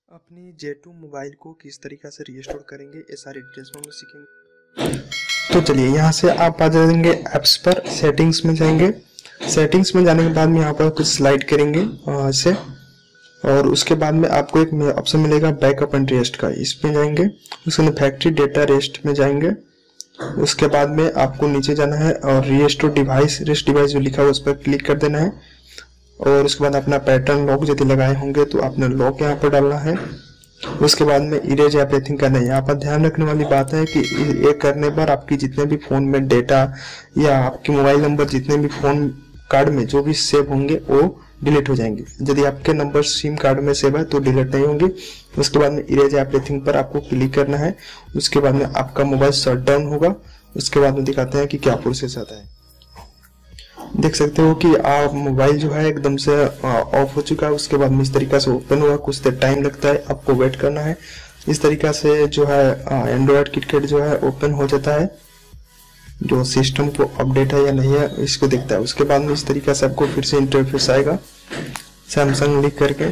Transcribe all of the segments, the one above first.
अपनी J2 mobile को किस तरीक़ा से रीस्टोर करेंगे ये सारी डिटेल्स में हम सीखेंगे। तो चलिए यहाँ से आप आ जाएंगे ऐप्स पर, सेटिंग्स में जाएंगे। सेटिंग्स में जाने के बाद में यहाँ पर कुछ स्लाइड करेंगे ऐसे, और उसके बाद में आपको एक ऑप्शन मिलेगा बैकअप एंड रेस्ट का, इस पे जाएंगे। उसके बाद फैक्ट्री डेटा रेस्ट में जाएंगे। उसके बाद में आपको नीचे जाना है और रीस्टोर डिवाइस, रेस्ट डिवाइस जो लिखा हुआ उस पर क्लिक कर देना है। और उसके बाद अपना पैटर्न लॉक यदि लगाए होंगे तो आपने लॉक यहाँ पर डालना है। उसके बाद में इरेज एवरीथिंग करना है। यहाँ पर ध्यान रखने वाली बात है कि ये करने पर आपकी जितने भी फोन में डेटा या आपके मोबाइल नंबर जितने भी फोन कार्ड में जो भी सेव होंगे वो डिलीट हो जाएंगे। यदि आपके नंबर सिम कार्ड में सेव है तो डिलीट नहीं होंगे। उसके बाद में इरेज एवरीथिंग पर आपको क्लिक करना है। उसके बाद में आपका मोबाइल शट डाउन होगा। उसके बाद में दिखाते हैं कि क्या प्रोसेस आता है। देख सकते हो कि आप मोबाइल जो है एकदम से ऑफ हो चुका है। उसके बाद में इस तरीका से ओपन हुआ, कुछ देर टाइम लगता है, आपको वेट करना है। इस तरीका से जो है एंड्रॉयड किटकैट जो है ओपन हो जाता है, जो सिस्टम को अपडेट है या नहीं है इसको देखता है। उसके बाद में इस तरीका से आपको फिर से इंटरफेस आएगा सैमसंग लिख करके।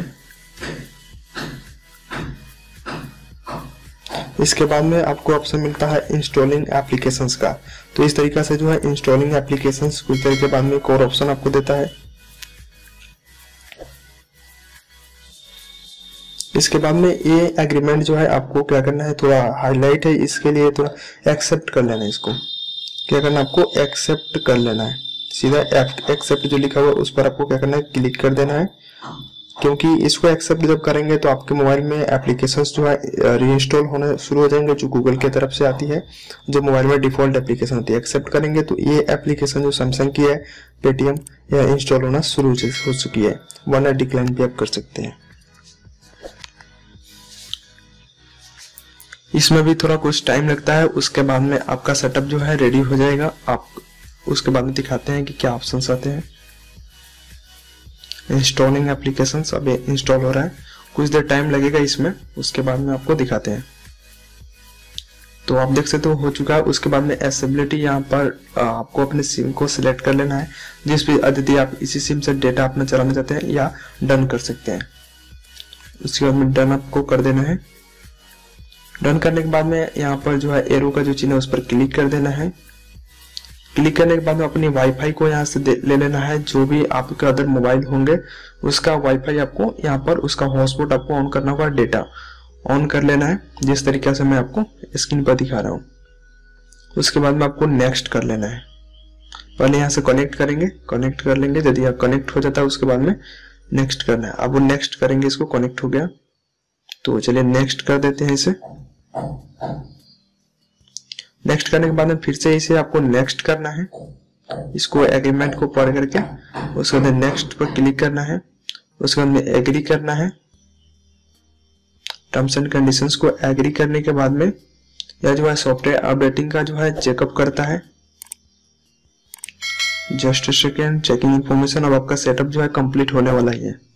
इसके बाद में आपको ऑप्शन मिलता है इंस्टॉलिंग एप्लीकेशंस का। तो इस तरीका से जो है इंस्टॉलिंग एप्लीकेशंस कुछ देर के बाद में एक और ऑप्शन आपको देता है। इसके बाद में ये एग्रीमेंट जो है आपको क्या करना है, थोड़ा हाईलाइट है, इसके लिए थोड़ा एक्सेप्ट कर लेना है। इसको क्या करना है, आपको एक्सेप्ट कर लेना है। सीधा एक्सेप्ट जो लिखा हुआ है उस पर आपको क्या करना है, क्लिक कर देना है। क्योंकि इसको एक्सेप्ट जब करेंगे तो आपके मोबाइल में एप्लीकेशंस जो है रीइंस्टॉल होने शुरू हो जाएंगे, जो गूगल की तरफ से आती है, जो मोबाइल में डिफॉल्ट एप्लीकेशन होती है। एक्सेप्ट करेंगे तो ये एप्लीकेशन जो सैमसंग की है, पेटीएम, यह इंस्टॉल होना शुरू हो चुकी है, वरना डिक्लाइन भी आप कर सकते हैं। इसमें भी थोड़ा कुछ टाइम लगता है। उसके बाद में आपका सेटअप जो है रेडी हो जाएगा। आप उसके बाद में दिखाते हैं कि क्या ऑप्शंस आते हैं। इंस्टॉलिंग एप्लीकेशंस अब इंस्टॉल हो रहा है, कुछ देर टाइम लगेगा इसमें। उसके बाद में आपको दिखाते हैं। तो आप देख सकते हो चुका है। उसके बाद में एसेबिलिटी, यहाँ पर आपको अपने सिम को सिलेक्ट कर लेना है, जिस भी यदि आप इसी सिम से डेटा अपना चलाना चाहते हैं, या डन कर सकते हैं। उसके बाद में डन आपको कर देना है। डन करने के बाद में यहाँ पर जो है एरो का जो चिन्ह है उस पर क्लिक कर देना है। क्लिक करने के बाद में अपनी वाईफाई को यहाँ से ले लेना है। जो भी आपके अदर मोबाइल होंगे उसका वाईफाई आपको यहाँ पर, उसका हॉटस्पॉट आपको ऑन करना होगा, डेटा ऑन कर लेना है, जिस तरीके से मैं आपको स्क्रीन पर दिखा रहा हूँ। उसके बाद में आपको नेक्स्ट कर लेना है। पहले यहाँ से कनेक्ट करेंगे, कनेक्ट कर लेंगे। यदि आप कनेक्ट हो जाता है उसके बाद में नेक्स्ट करना है। अब वो नेक्स्ट करेंगे, इसको कनेक्ट हो गया तो चलिए नेक्स्ट कर देते हैं इसे। नेक्स्ट करने के बाद में फिर से इसे आपको नेक्स्ट करना है, इसको एग्रीमेंट को पढ़ करके। उसके बाद नेक्स्ट पर क्लिक करना है। उसके बाद में एग्री करना है। टर्म्स एंड कंडीशंस को एग्री करने के बाद में यह जो है सॉफ्टवेयर अपडेटिंग का जो है चेकअप करता है। Just second, checking information. अब आपका सेटअप जो है कंप्लीट होने वाला ही है।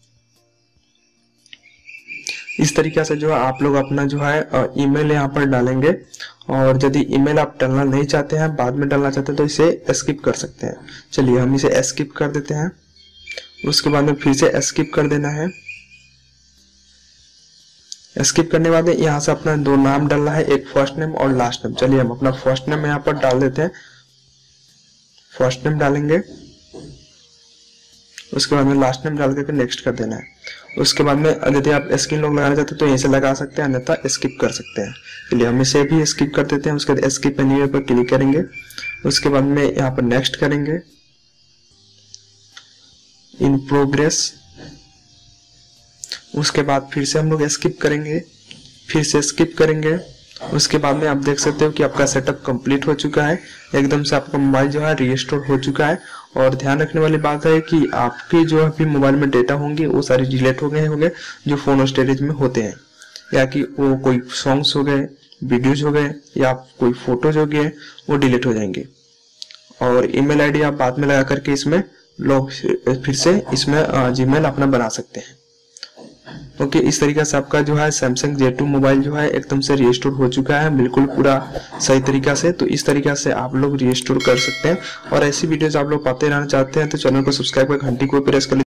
इस तरीके से जो है आप लोग अपना जो है ईमेल यहाँ पर डालेंगे, और यदि ईमेल आप डालना नहीं चाहते हैं, बाद में डालना चाहते हैं, तो इसे स्किप कर सकते हैं। चलिए हम इसे स्किप कर देते हैं। उसके बाद में फिर से स्किप कर देना है। स्किप करने के बाद यहाँ से अपना दो नाम डालना है, एक फर्स्ट नेम और लास्ट नेम। चलिए हम अपना फर्स्ट नेम यहाँ पर डाल देते हैं। फर्स्ट नेम डालेंगे, उसके बाद में लास्ट नेम डाल करके नेक्स्ट कर देना है। उसके बाद में यदि आप स्क्रीन लॉक लगाना चाहते हैं तो यहीं से लगा सकते हैं, अन्यथा स्किप कर सकते हैं। चलिए हम इसे भी स्किप कर देते हैं। उसके बाद स्किप एनीवेयर पर क्लिक करेंगे। उसके बाद में यहाँ पर नेक्स्ट करेंगे, इन प्रोग्रेस। उसके बाद फिर से हम लोग स्किप करेंगे, फिर से स्किप करेंगे। उसके बाद में आप देख सकते हो कि आपका सेटअप कंप्लीट हो चुका है। एकदम से आपका मोबाइल जो है रीस्टोर हो चुका है। और ध्यान रखने वाली बात है कि आपके जो अभी मोबाइल में डेटा होंगे वो सारे डिलीट हो गए होंगे, जो फोन स्टोरेज में होते हैं, या कि वो कोई सॉन्ग्स हो गए, वीडियोज हो गए, या कोई फोटोज हो गए, वो डिलीट हो जाएंगे। और ईमेल आईडी आप बाद में लगा करके इसमें लॉग फिर से इसमें जीमेल अपना बना सकते हैं। ओके, इस तरीके से आपका जो है सैमसंग J2 मोबाइल जो है एकदम से रीस्टोर हो चुका है, बिल्कुल पूरा सही तरीका से। तो इस तरीका से आप लोग रीस्टोर कर सकते हैं। और ऐसी वीडियोस आप लोग पाते रहना चाहते हैं तो चैनल को सब्सक्राइब कर घंटी को प्रेस कर